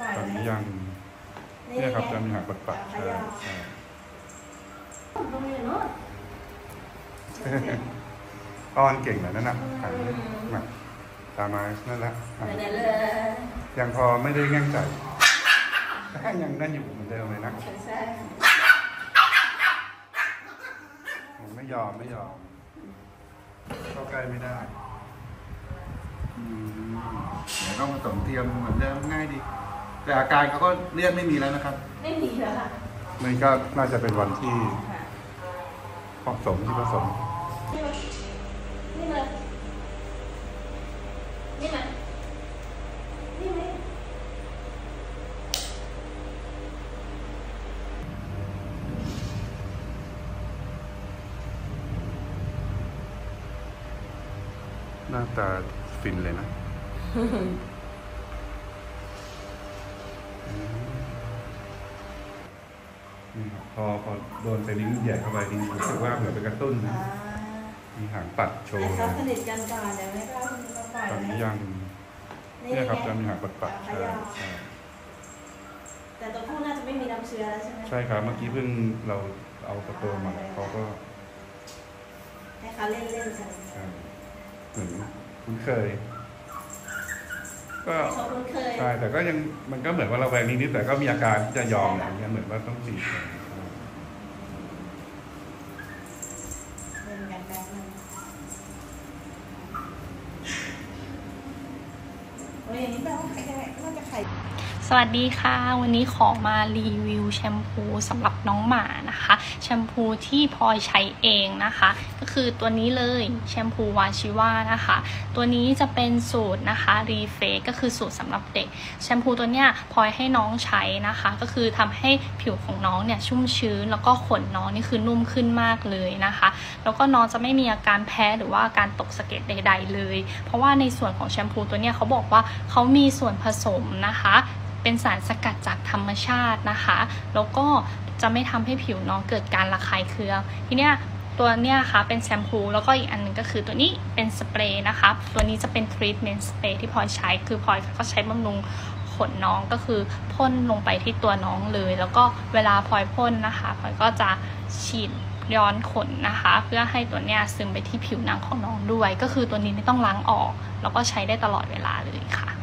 ตอนนี้ยังเนี่ยครับจะมีหางปัดปัดใช่อ้อนเก่งเลยนั่นน่ะหางหนักตามมานั่นแหละยังพอไม่ได้แง่งใจยังนั่นอยู่เหมือนเดิมเลยนะไม่ยอมเข้าใกล้ไม่ได้เดี๋ยวต้องผสมเทียมเหมือนเดิมง่ายดีแต่อาการเขาก็เลือดไม่มีแล้วนะครับไม่มีแล้วค่ะมันก็น่าจะเป็นวันที่ผสมที่ผสมนี่เลยนี่เลยนี่เลยหน้าตาฟินเลยนะพอโดนไปลิ้นใหญ่เข้าไปลิ้นรู้สึกว่าเหมือนเป็นกระตุ้นนะมีหางปัดโชว์เขาสนิทกันก่อนเดี๋ยวไม่ได้ปล่อยตอนนี้ยังเนี่ยครับจะมีหางปัดปัดใช่แต่ตัวผู้น่าจะไม่มีน้ำเชื้อแล้วใช่ไหมใช่ครับเมื่อกี้เพิ่งเราเอากระตัวมาเขาก็ให้เขาเล่นกันเหมือนคุ้นเคยก็ใช่แต่ก็ยังมันก็เหมือนว่าเราแวงนิดๆแต่ก็มีอาการที่จะยอมอย่างเงี้ยเหมือนว่าต้องจีบสวัสดีค่ะวันนี้ขอมารีวิวแชมพูสำหรับน้องหมานะคะแชมพูที่พลอยใช้เองนะคะก็คือตัวนี้เลยแชมพูวาชิว่านะคะตัวนี้จะเป็นสูตรนะคะรีเฟกก็คือสูตรสำหรับเด็กแชมพูตัวเนี้ยพลอยให้น้องใช้นะคะก็คือทำให้ผิวของน้องเนี่ยชุ่มชื้นแล้วก็ขนน้องนี่คือนุ่มขึ้นมากเลยนะคะแล้วก็น้องจะไม่มีอาการแพ้หรือว่าอาการตกสะเก็ดใดๆเลยเพราะว่าในส่วนของแชมพูตัวเนี้ยเขาบอกว่าเขามีส่วนผสมนะคะเป็นสารสกัดจากธรรมชาตินะคะแล้วก็จะไม่ทำให้ผิวน้องเกิดการระคายเคืองทีเนี้ยตัวเนี้ยค่ะเป็นแชมพูแล้วก็อีกอันนึงก็คือตัวนี้เป็นสเปรย์นะคะตัวนี้จะเป็นทรีทเมนต์สเปรย์ที่พลอยใช้คือพลอยก็ใช้บำรุงขนน้องก็คือพ่นลงไปที่ตัวน้องเลยแล้วก็เวลาพลอยพ่นนะคะพลอยก็จะฉีดย้อนขนนะคะเพื่อให้ตัวเนี้ยซึมไปที่ผิวหนังของน้องด้วยก็คือตัวนี้ไม่ต้องล้างออกแล้วก็ใช้ได้ตลอดเวลาเลยค่ะ